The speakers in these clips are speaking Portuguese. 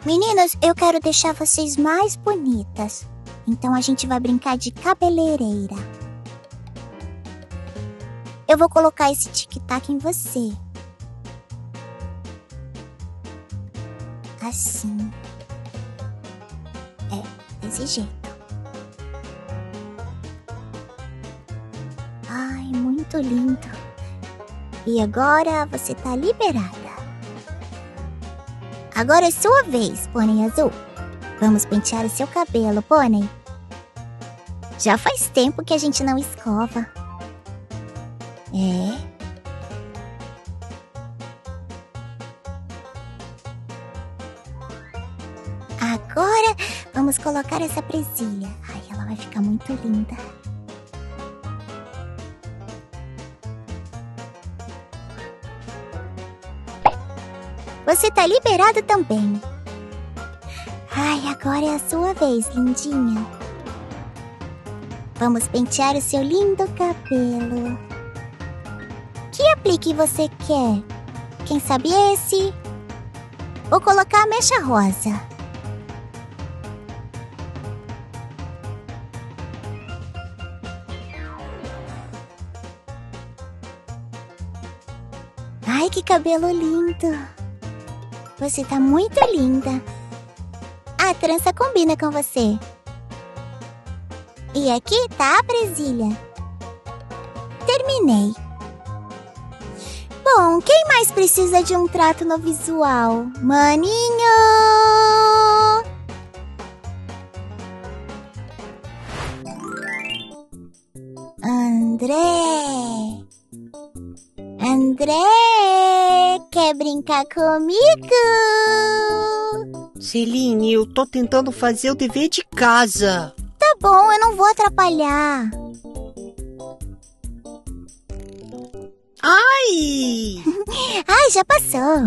Meninas, eu quero deixar vocês mais bonitas. Então a gente vai brincar de cabeleireira. Eu vou colocar esse tic-tac em você. Assim. Desse jeito. Ai, muito lindo. E agora você tá liberada. Agora é sua vez, Pônei Azul. Vamos pentear o seu cabelo, Pônei. Já faz tempo que a gente não escova. Agora vamos colocar essa presilha. Ai, ela vai ficar muito linda. Você tá liberado também. Ai, agora é a sua vez, lindinha. Vamos pentear o seu lindo cabelo. Que aplique você quer? Quem sabe esse? Vou colocar a mecha rosa. Ai, que cabelo lindo. Você tá muito linda. A trança combina com você. E aqui tá a presilha. Terminei. Bom, quem mais precisa de um trato no visual? Maninho! André, quer brincar comigo? Celine, eu tô tentando fazer o dever de casa. Tá bom, eu não vou atrapalhar. Ai! Ai, já passou.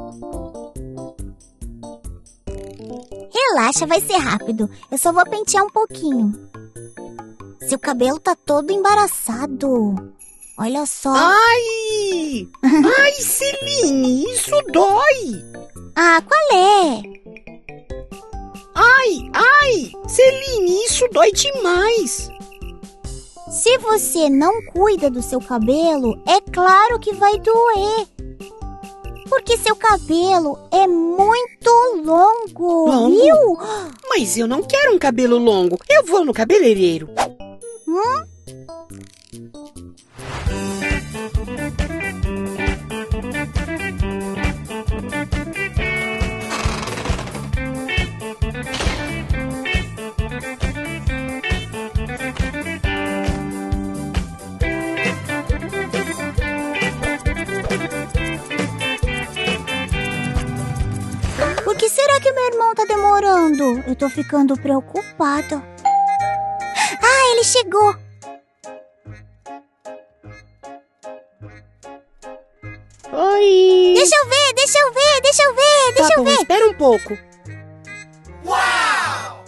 Relaxa, vai ser rápido. Eu só vou pentear um pouquinho. Seu cabelo tá todo embaraçado. Olha só. Ai! Ai, Celine, isso dói! Ah, qual é? Ai! Celine, isso dói demais! Se você não cuida do seu cabelo, é claro que vai doer. Porque seu cabelo é muito longo, viu? Mas eu não quero um cabelo longo. Eu vou no cabeleireiro. Por que será que meu irmão tá demorando? Eu tô ficando preocupada. Ah, ele chegou. Oi! Deixa eu ver. Tá bom, espera um pouco. Ah.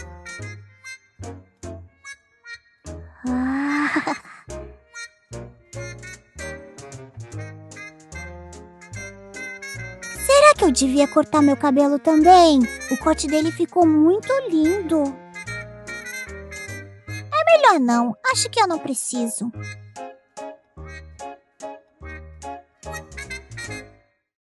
Será que eu devia cortar meu cabelo também? O corte dele ficou muito lindo. É melhor não, acho que eu não preciso.